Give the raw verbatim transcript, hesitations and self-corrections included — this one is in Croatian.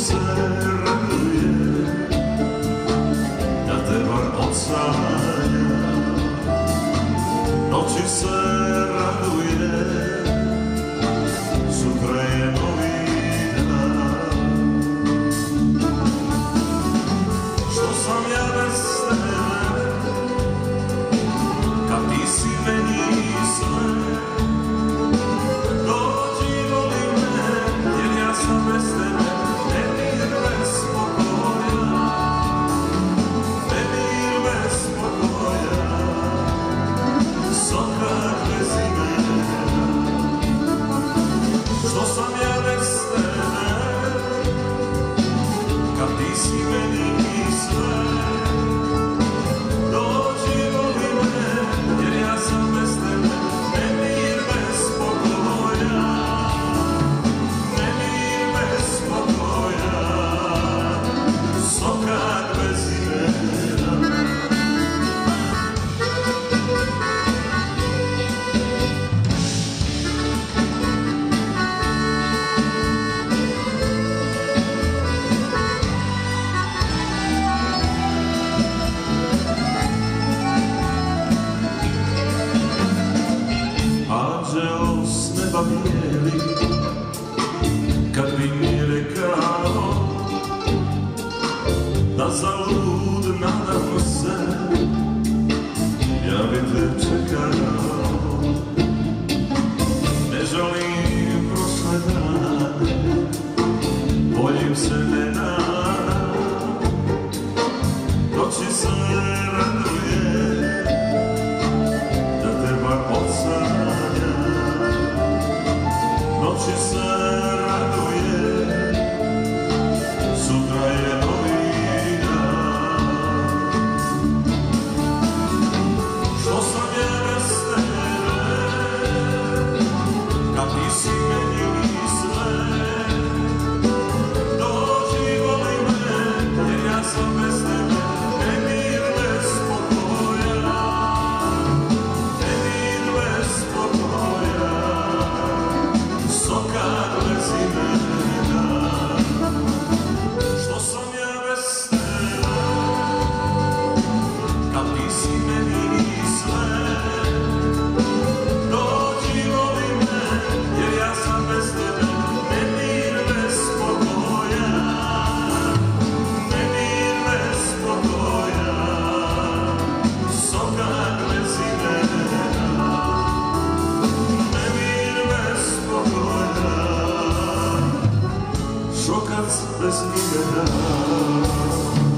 se raduje, da te bar od sanja. Noći se raduje, sutra je novi dan. Što sam ja bez tebe, kad ti si meni sve. Dođi, voli me, jer ja sam bez tebe nemir bez spokoja, nemir bez spokoja, sokak bez imena. Što sam ja bez tebe, kad ti si meni sve. Dođi, voli me, jer ja sam bez tebe nemir bez spokoja, nemir bez spokoja, sokak bez imena. Anđeo s neba bijeli, kad bi mi rekao da zalud nadam se, ja bi te čekao. Ne želim prošle dane, boljim se ne nadam. Noći se raduje, da te bar od sanja. Noći se raduje, sutra je novi dan. Što sam ja bez tebe, kad ti si meni sve. Dođi, voli me, jer ja sam bez tebe nemir bez spokoja, nemir bez spokoja, sokak bez imena. Što sam ja bez tebe, kad ti si meni sve. Dođi, voli me, jer ja sam bez tebe nemir bez spokoja, nemir bez spokoja, sokak bez imena. Nemir bez spokoja, šokac bez imena.